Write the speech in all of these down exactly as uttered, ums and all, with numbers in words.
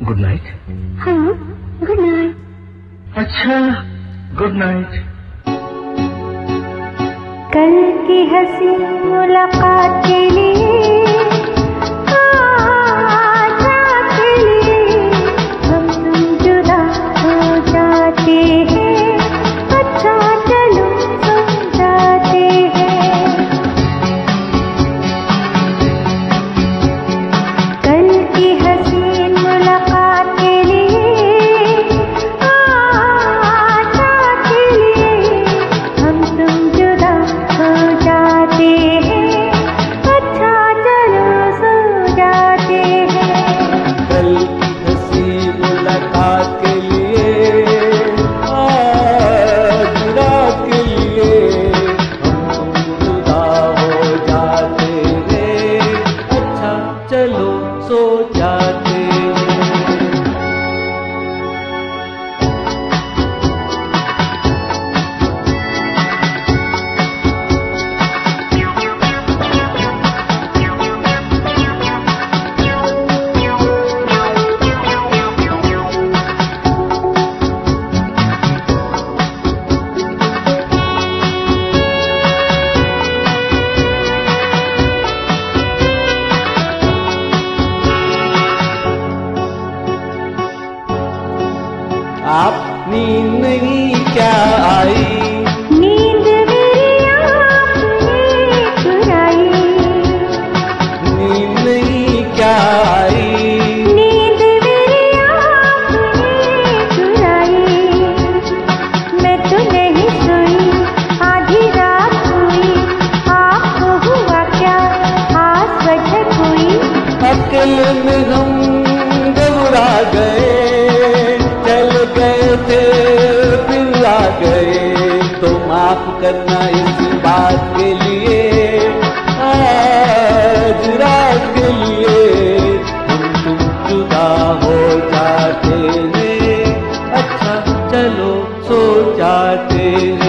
Good night. हाँ, good night. अच्छा, good night. कल की हंसी मुलाकात के लिए आज के लिए हम तुम जुदा हो जाते हैं। अच्छा चलो सो जाते हैं। कल की हंसी मुलाकात के लिए आज के लिए हम तुम जुदा हो जाते हैं। अच्छा चलो सो जाते हैं। कल की हंसी मुलाकात के लिए आज रात के लिए हम तुम जुदा हो जाते हैं। अच्छा चलो सो जाते हैं। आप नींद नहीं क्या आई? नींद मेरी आपने चुराई। नींद नहीं क्या आई? नींद मेरी आपने चुराई। मैं तो नहीं सोई, आधी रात हुई। आपको हुआ क्या खास वजह कोई? अकेले में हम घबरा गए, चल गए थे फिर आ गए। तो माफ करना इस बात के लिए, आज रात के लिए हम तुम जुदा हो जाते हैं। अच्छा चलो सो जाते हैं।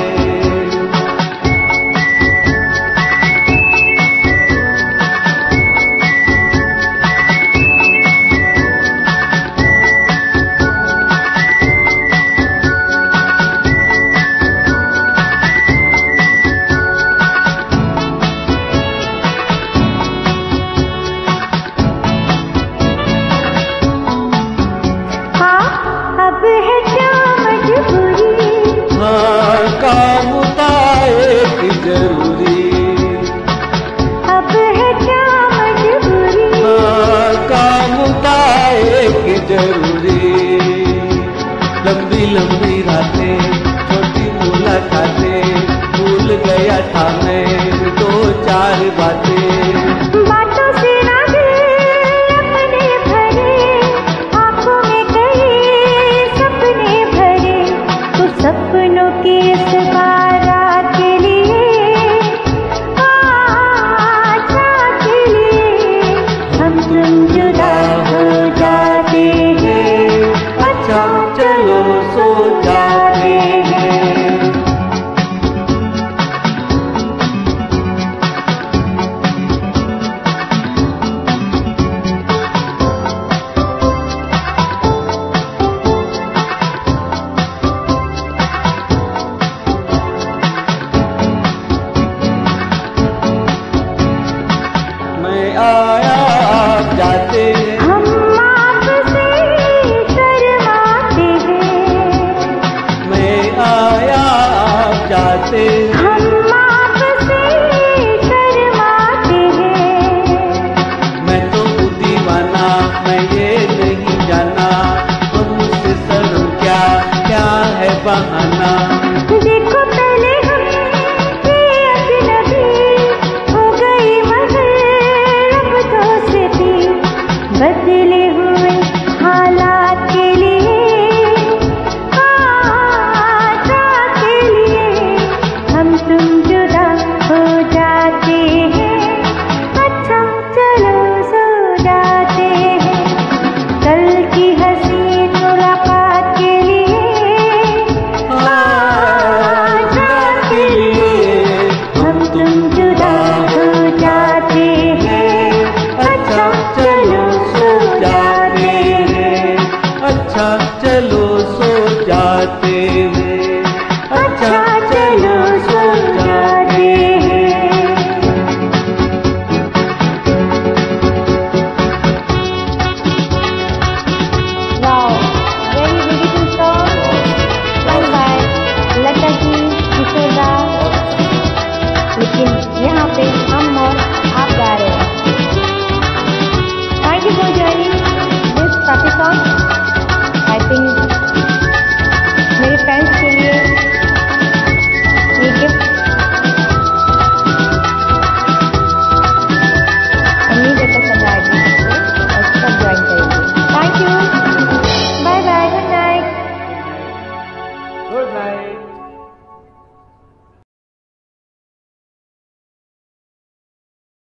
अब है क्या मजबूरी? हाँ, काम था एक जरूरी। अब है क्या मजबूरी? हाँ, काम था एक जरूरी। लंबी लंबी रातें, छोटी मुलाकातें, भूल गया था मैं दो चार बातें। बातों से ना दिल अपने भरे, आंखों में कई सपने भरे। तो सपनों के इस बारात के लिए आज के लिए हम तुम जुदा हो जाते हैं। अच्छा चलो सो जाते हैं। मैं आया आप जाते